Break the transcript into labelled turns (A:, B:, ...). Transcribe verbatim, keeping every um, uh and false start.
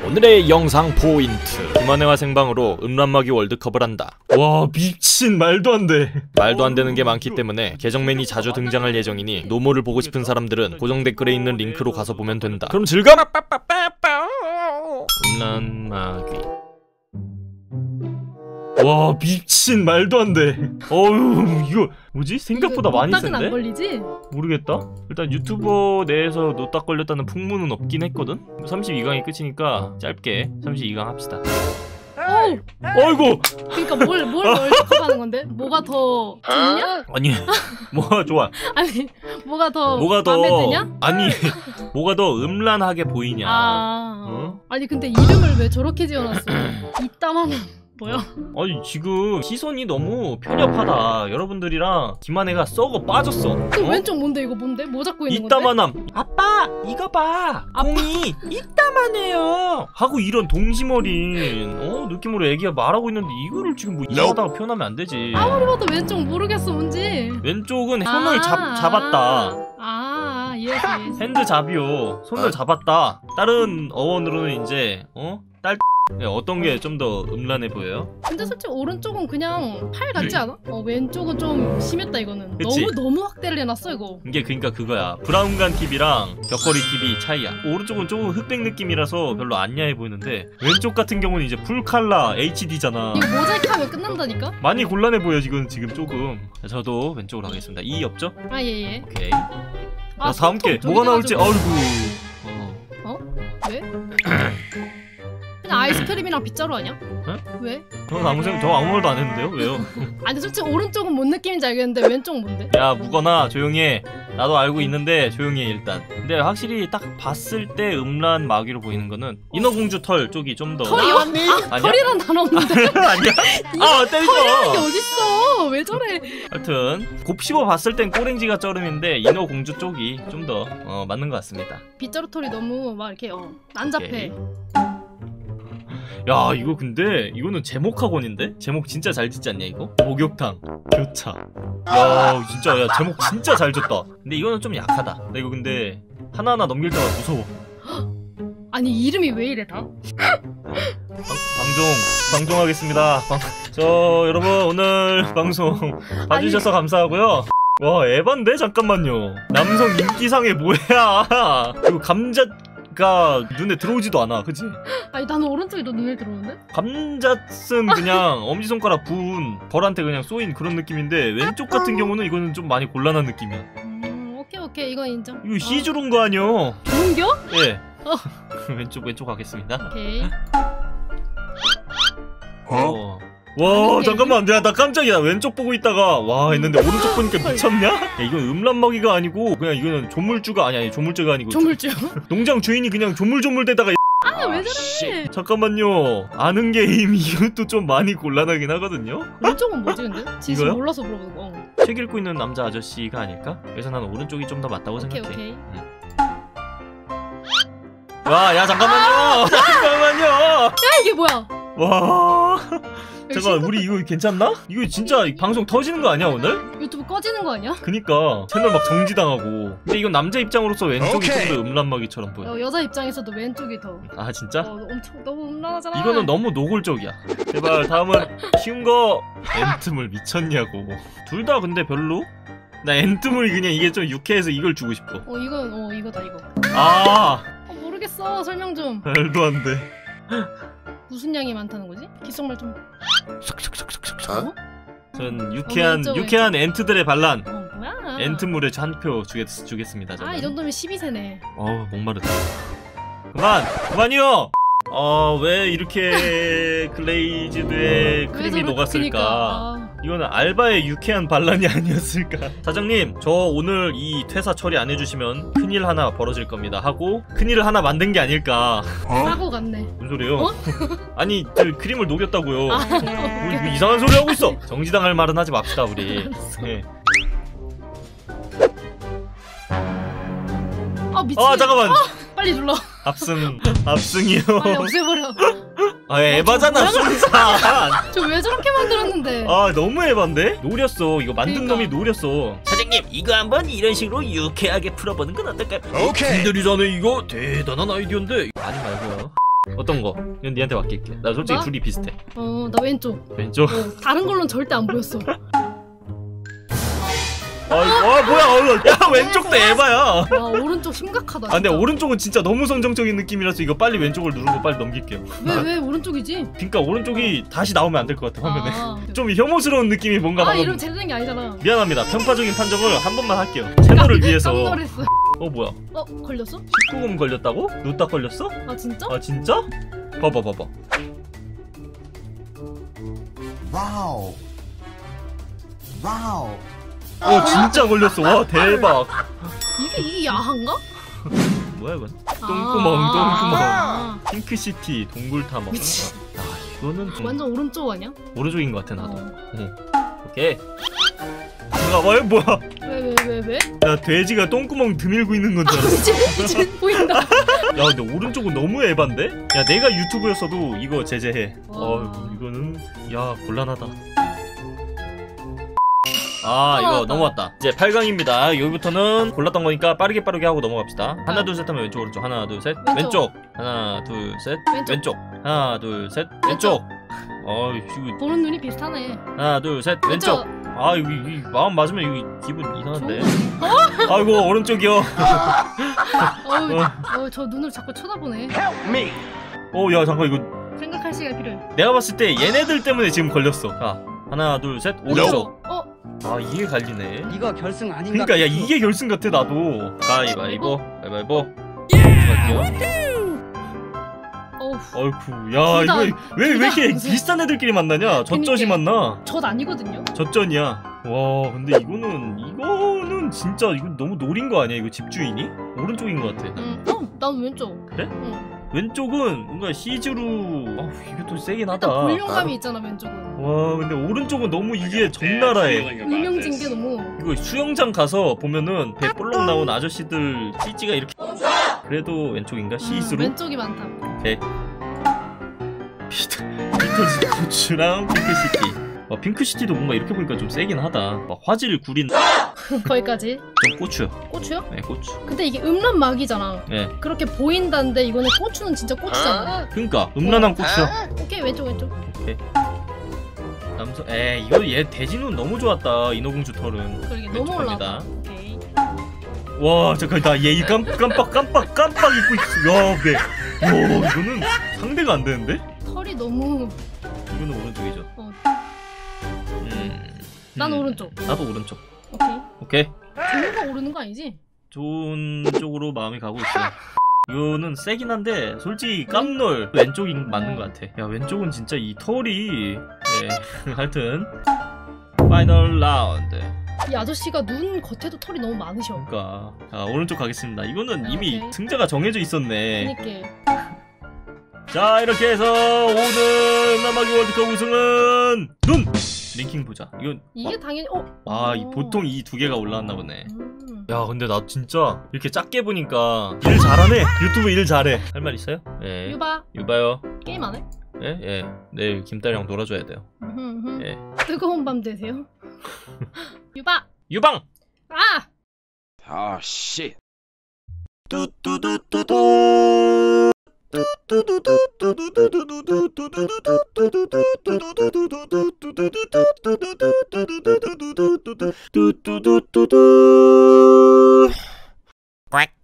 A: 오늘의 영상 포인트. 김한혜와 생방으로 음란마귀 월드컵을 한다.
B: 와 미친 말도 안돼.
A: 말도 안 되는 게 많기 때문에 계정맨이 자주 등장할 예정이니 노모를 보고 싶은 사람들은 고정 댓글에 있는 링크로 가서 보면 된다. 그럼 즐거워! 음란마귀.
B: 와 미친 말도 안돼. 어휴 이거 뭐지? 생각보다 많이
C: 노딱은
B: 센데?
C: 안 걸리지?
B: 모르겠다. 일단 유튜버 내에서 노딱 걸렸다는 풍문은 없긴 했거든? 삼십이 강이 끝이니까 짧게 삼십이 강 합시다.
C: 오!
B: 어이구!
C: 그니까 뭘, 뭘 월드컵 하는 건데? 뭐가 더 좋냐?
B: 아니 뭐가 좋아?
C: 아니 뭐가 더
B: 뭐가 더
C: 마음에 드냐?
B: 아니 뭐가 더 음란하게 보이냐?
C: 아
B: 어?
C: 아니 근데 이름을 왜 저렇게 지어놨어? 이따만 뭐야?
B: 아니 지금 시선이 너무 편협하다. 여러분들이랑 김한혜가 썩어 빠졌어.
C: 그
B: 어?
C: 왼쪽 뭔데 이거 뭔데? 뭐 잡고 있는 건데?
B: 이따만함. 아빠 이거 봐. 공이 이따만해요. 하고 이런 동심어린 어 느낌으로 애기가 말하고 있는데 이거를 지금 뭐 이상하다고 표현하면 안 되지.
C: 아무리 봐도 왼쪽 모르겠어 뭔지.
B: 왼쪽은 손을
C: 아,
B: 잡, 잡았다.
C: 아 이해했어 이해했어.
B: 핸드 잡이요. 손을 잡았다. 다른 어원으로는 이제 어? 딸 네, 어떤 게 좀 더 음란해 보여요?
C: 근데 솔직히 오른쪽은 그냥 팔 같지 않아? 어 왼쪽은 좀 심했다 이거는.
B: 그치?
C: 너무 너무 확대를 해놨어 이거.
B: 이게 그니까 그거야. 브라운관 티비랑 벽걸이 티비 차이야. 오른쪽은 조금 흑백 느낌이라서 별로 안 야해 보이는데 왼쪽 같은 경우는 이제 풀칼라 에이치디잖아.
C: 이거 모자이크하면 끝난다니까?
B: 많이 곤란해 보여 지금 지금 조금. 저도 왼쪽으로 하겠습니다. 이 없죠?
C: 아 예예.
B: 오케이.
C: 아,
B: 자, 다음 게 뭐가 나올지. 아이고. 어.
C: 어? 왜? 그냥 아이스크림이랑 빗자루 아니야?
B: 응?
C: 왜?
B: 저 아무 생각, 저 아무 말도 안 했는데요? 왜요?
C: 아니 솔직히 오른쪽은 뭔 느낌인지 알겠는데 왼쪽은 뭔데?
B: 야 묵거나 조용히 해. 나도 알고 있는데 조용히 해 일단. 근데 확실히 딱 봤을 때 음란 마귀로 보이는 거는 인어공주 털 쪽이 좀 더.
C: 털이요? 아,
B: 아니야?
C: 털이란 단어 없는데.
B: 아니야? 아 때리지
C: 털이라는 게
B: 마.
C: 어딨어? 왜 저래?
B: 하여튼 곱씹어 봤을 땐 꼬랭지가 쩌름인데 인어공주 쪽이 좀 더 어, 맞는 것 같습니다.
C: 빗자루 털이 너무 막 이렇게 어 난잡해.
B: 오케이. 야 이거 근데 이거는 제목 학원인데? 제목 진짜 잘 짓지 않냐 이거? 목욕탕 교차. 야 진짜 야 제목 진짜 잘 졌다. 근데 이거는 좀 약하다. 나 이거 근데 하나하나 넘길 때마다 무서워.
C: 아니 이름이 왜 이래 다?
B: 방, 방종 방종하겠습니다. 방, 저 여러분 오늘 방송 봐주셔서 감사하고요. 와 에반데? 잠깐만요. 남성 인기상에 뭐야. 이거 감자가 눈에 들어오지도 않아 그치?
C: 아니 나는 오른쪽이 더 눈에 들어오는데?
B: 감자쓴 그냥 엄지손가락 부은 벌한테 그냥 쏘인 그런 느낌인데 왼쪽 같은 경우는 이거는 좀 많이 곤란한 느낌이야.
C: 음 오케이 오케이 이건 인정.
B: 이거 시주른 거 아니야?
C: 좋은겨?
B: 예.
C: 어.
B: 왼쪽 왼쪽 가겠습니다.
C: 오케이.
B: 어. 와 잠깐만 내가 나 깜짝이야. 왼쪽 보고 있다가 와 했는데 오른쪽 보니까 미쳤냐? 야, 이건 음란마귀가 아니고 그냥 이거는 조물주가 아니 아니 조물주가 아니고
C: 조물주.
B: 농장 주인이 그냥 조물조물대다가
C: 아 왜 저래?
B: 잠깐만요. 아는 게임 이것도 좀 많이 곤란하긴 하거든요.
C: 왼쪽은 뭐지 근데? 진심
B: 이거요?
C: 몰라서 물어보는 거. 어.
B: 책 읽고 있는 남자 아저씨가 아닐까? 그래서 나는 오른쪽이 좀 더 맞다고
C: 오케이
B: 생각해.
C: 오케이.
B: 응. 와, 야 잠깐만요. 잠깐만요.
C: 야 이게 뭐야?
B: 와. 잠깐
C: 신고-
B: 우리 이거 괜찮나? 이거 진짜 방송 터지는 거 아니야 오늘?
C: 유튜브 꺼지는 거 아니야?
B: 그니까 채널 막 정지당하고. 근데 이건 남자 입장으로서 왼쪽이 좀
D: 오케이.
B: 더 음란마귀처럼 보여.
C: 어, 여자 입장에서도 왼쪽이 더.
B: 아 진짜?
C: 어, 엄청 너무 음란하잖아.
B: 이거는 너무 노골적이야. 제발 다음은 쉬운 거. 엔트물 미쳤냐고. 둘 다 근데 별로? 나 엔트물이 그냥 이게 좀 유쾌해서 이걸 주고 싶어.
C: 어 이건 어 이거다 이거.
B: 아
C: 어, 모르겠어 설명 좀.
B: 말도 안 돼.
C: 무슨 양이 많다는 거지? 귓속말 좀. 어?
B: 전 유쾌한
C: 왼쪽,
B: 유쾌한 엔트들의 반란.
C: 어 뭐야?
B: 엔트물에 한 표 주겠습니다. 저는.
C: 아 이 정도면 십이 세네.
B: 어우 목마르다. 그만 그만이요. 어 왜 이렇게 글레이즈드의 크림이 녹았을까? 이거는 알바의 유쾌한 반란이 아니었을까? 사장님 저 오늘 이 퇴사 처리 안 해주시면 큰일 하나 벌어질 겁니다 하고 큰일을 하나 만든 게 아닐까.
C: 사고 같네.
B: 무슨 소리예요?
C: 어?
B: 아니 저 크림을 녹였다고요.
C: 아,
B: 뭐, 이거 이상한 소리 하고 있어. 정지당할 말은 하지 맙시다 우리. 네.
C: 아 미친.
B: 아 잠깐만.
C: 아, 빨리 눌러.
B: 압승 압승이요.
C: 빨리 없애버려.
B: 아 에바잖아 순산.
C: 저 왜 저렇게 만들었는데?
B: 아 너무 에반데? 노렸어. 이거 만든
C: 그러니까.
B: 놈이 노렸어. 사장님 이거 한번 이런 식으로 유쾌하게 풀어보는 건 어떨까요?
D: 오케이.
B: 분들이잖아 이거 대단한 아이디어인데. 아니 말고요. 어떤 거? 이건 니한테 맡길게. 나 솔직히
C: 나?
B: 둘이 비슷해.
C: 어, 나 왼쪽.
B: 왼쪽?
C: 어, 다른 걸로는 절대 안 보였어.
B: 아, 아 뭐야? 어, 야 왼쪽도 에바야.
C: 와, 오른쪽 심각하다.
B: 아 근데
C: 진짜.
B: 오른쪽은 진짜 너무 성정적인 느낌이라서 이거 빨리 왼쪽을 누르고 빨리 넘길게요.
C: 왜, 왜 오른쪽이지?
B: 그러니까 오른쪽이 다시 나오면 안 될 것 같아 화면에.
C: 아,
B: 좀 혐오스러운 느낌이 뭔가
C: 아
B: 방금.
C: 이러면 제대로 된 게 아니잖아.
B: 미안합니다. 평가적인 판정을 한 번만 할게요. 채널을 위해서.
C: 깜놀했어.
B: 어 뭐야?
C: 어, 걸렸어?
B: 십구 금 걸렸다고? 노딱 걸렸어?
C: 아, 진짜?
B: 아 진짜? 봐봐 봐봐.
D: 와우. 와우.
B: 어 진짜 걸렸어. 와 대박.
C: 이게, 이게 야한가?
B: 뭐야 이건?
C: 아,
B: 똥구멍
C: 아,
B: 똥구멍.
C: 아,
B: 핑크시티 동굴탐험.
C: 미친.
B: 야 이거는 좀
C: 완전 오른쪽 아니야?
B: 오른쪽인 것 같아 나도.
C: 어.
B: 어. 오케이. 아 뭐야 뭐야?
C: 왜, 왜, 왜, 왜?
B: 나 돼지가 똥구멍 드밀고 있는 건 줄 알았어.
C: 미친, 미친, 보인다.
B: 야 근데 오른쪽은 너무 에반데? 야 내가 유튜브였어도 이거 제재해.
C: 와.
B: 어 이거는 야 곤란하다. 아 이거
C: 넘어갔다.
B: 넘어왔다. 이제 팔 강입니다. 여기부터는 골랐던 거니까 빠르게 빠르게 하고 넘어갑시다. 하나 둘 셋 하면 왼쪽 오른쪽. 하나 둘 셋
C: 왼쪽.
B: 왼쪽. 하나 둘 셋
C: 왼쪽.
B: 왼쪽. 하나 둘 셋 왼쪽. 어 이거
C: 보는 눈이 비슷하네.
B: 하나 둘 셋 왼쪽. 아 이거 이 마음 맞으면 이거 기분 이상한데. 아이고 오른쪽이요.
C: 어우, 어, 저 눈을 자꾸 쳐다보네.
B: 어 야 잠깐 이거
C: 생각할 시간 필요해.
B: 내가 봤을 때 얘네들 때문에 지금 걸렸어. 자 하나 둘 셋 오른쪽.
C: 어,
B: 아 이게 갈리네.
E: 이거 결승 아닌가?
B: 그러니까 야 이게 결승 같아 나도. 가위바위보 가위바위보. 갈게요.
C: 어우,
B: 어이쿠 야
C: 둘 다-
B: 이거 왜 왜
C: 둘 다
B: 이렇게
C: 무슨-
B: 비슷한 애들끼리 만나냐? 젖젖이
C: 그니까.
B: 만나.
C: 젖 아니거든요?
B: 젖전이야. 와 근데 이거는 이거는 진짜 이거 너무 노린 거 아니야? 이거 집주인이? 오른쪽인 것 같아.
C: 응. 어, 난 왼쪽.
B: 그래?
C: 응.
B: 왼쪽은 뭔가 시즈루. 아 이게 또 세긴 하다.
C: 일단 볼륨감이 있잖아, 왼쪽은.
B: 와 근데 오른쪽은 너무 이게 적나라해.
C: 음영진 게 너무.
B: 이거 수영장 가서 보면은 배 볼록 나온 아저씨들 찌찌가 이렇게. 그래도 왼쪽인가?
C: 음,
B: 시스루?
C: 왼쪽이 많다.
B: 오케이. 피터 피터즈 고추랑 핑크시티. 어, 핑크시티도 뭔가 이렇게 보니까 좀 세긴 하다. 막 화질 구린
C: 거기까지.
B: 좀 고추요.
C: 고추요?
B: 네 고추.
C: 근데 이게 음란막이잖아.
B: 네.
C: 그렇게 보인다는데 이거는 고추는 진짜 고추잖아.
B: 그러니까 음란한 고추요.
C: 오케이, 왼쪽, 왼쪽.
B: 오케이. 남성. 에 이거 얘 돼지눈 너무 좋았다. 인어공주 털은.
C: 그러게,
B: 왼쪽
C: 너무 올라왔다.
B: 갑니다.
C: 오케이.
B: 와 잠깐 나얘 깜빡 깜빡 깜빡 깜빡 입고 있어. 야 네. 와 이거는 상대가 안 되는데?
C: 털이 너무.
B: 이거는 오른쪽이죠.
C: 어,
B: 음.
C: 난
B: 음.
C: 오른쪽.
B: 나도 오른쪽.
C: 오케이.
B: 오케이.
C: 종류가 오르는 거 아니지?
B: 좋은 쪽으로 마음이 가고 있어. 이거는 세긴 한데 솔직히 깜놀 왼쪽이 맞는 것 같아. 야 왼쪽은 진짜 이 털이. 예. 하여튼 파이널 라운드.
C: 이 아저씨가 눈 겉에도 털이 너무 많으셔.
B: 그러니까 자 오른쪽 가겠습니다. 이거는
C: 아,
B: 이미
C: 오케이.
B: 승자가 정해져 있었네.
C: 그니까.
B: 자 이렇게 해서 오늘 남아기 월드컵 우승은 눈! 랭킹 보자. 이건
C: 이게 당연히, 어?
B: 아 이
C: 어.
B: 보통 이 두 개가 올라왔나 보네.
C: 음.
B: 야 근데 나 진짜 이렇게 작게 보니까 일 잘하네. 유튜브 일 잘해. 할 말 있어요? 예.
C: 유바,
B: 유바요.
C: 게임 안 해?
B: 예? 예. 내일 김딸이랑 놀아줘야 돼요.
C: 음흠, 음흠.
B: 예.
C: 뜨거운 밤 되세요? 유바!
B: 유방!
C: 아!
D: Oh shit.
B: 꽉